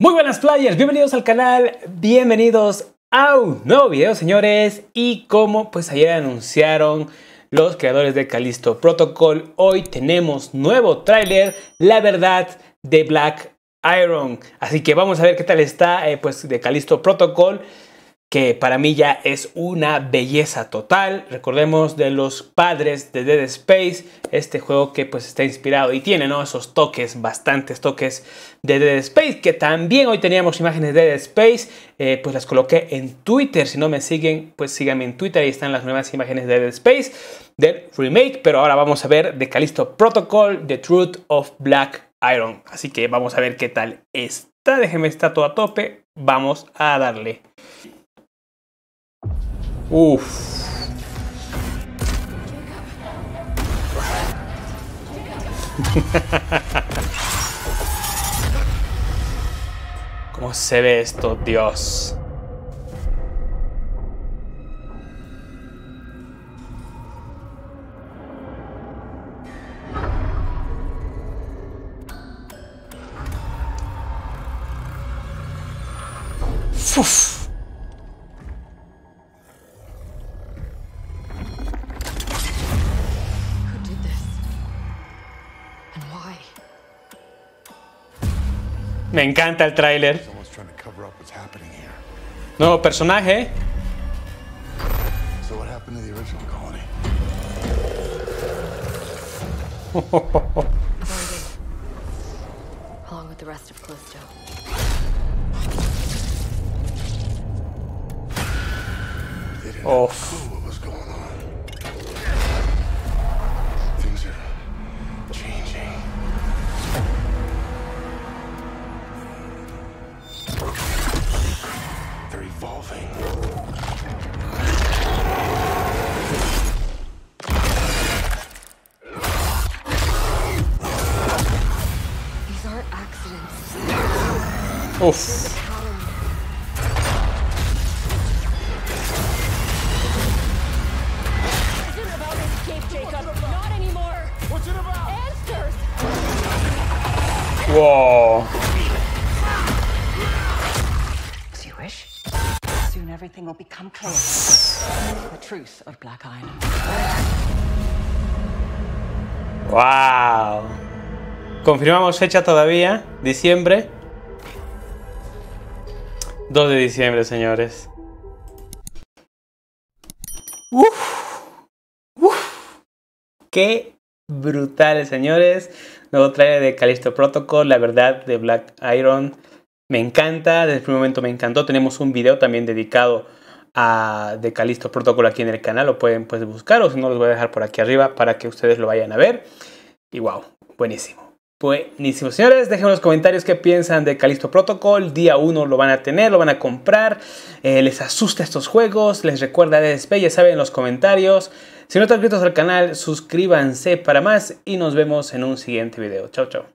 Muy buenas players, bienvenidos al canal, bienvenidos a un nuevo video, señores. Y como pues ayer anunciaron los creadores de Callisto Protocol, hoy tenemos nuevo tráiler, la verdad, de Black Iron. Así que vamos a ver qué tal está pues de Callisto Protocol, que para mí ya es una belleza total. Recordemos de los padres de Dead Space, este juego que pues está inspirado y tiene, ¿no?, esos toques, bastantes toques de Dead Space, que también hoy teníamos imágenes de Dead Space, pues las coloqué en Twitter. Si no me siguen, pues síganme en Twitter, ahí están las nuevas imágenes de Dead Space, del remake. Pero ahora vamos a ver de Callisto Protocol, The Truth of Black Iron. Así que vamos a ver qué tal está. Déjenme estar todo a tope, vamos a darle. Uff. ¿Cómo se ve esto, Dios? Uf. Me encanta el tráiler. Nuevo personaje. Oh. Uf. Wow. As you wish. Soon everything will become clear. The truth of Black Iron. Wow. Confirmamos fecha todavía, diciembre. 2 de diciembre, señores. Qué brutal, señores. Nuevo trailer de Callisto Protocol, la verdad, de Black Iron. Me encanta, desde el primer momento me encantó. Tenemos un video también dedicado a de Callisto Protocol aquí en el canal. Lo pueden pues buscar, o si no los voy a dejar por aquí arriba para que ustedes lo vayan a ver. Y wow, buenísimo. Buenísimo, señores, dejen en los comentarios qué piensan de Callisto Protocol. Día 1 lo van a tener, lo van a comprar. ¿Les asusta estos juegos? ¿Les recuerda Dead Space? Ya saben en los comentarios. Si no están suscritos al canal, suscríbanse para más y nos vemos en un siguiente video. Chao, chao.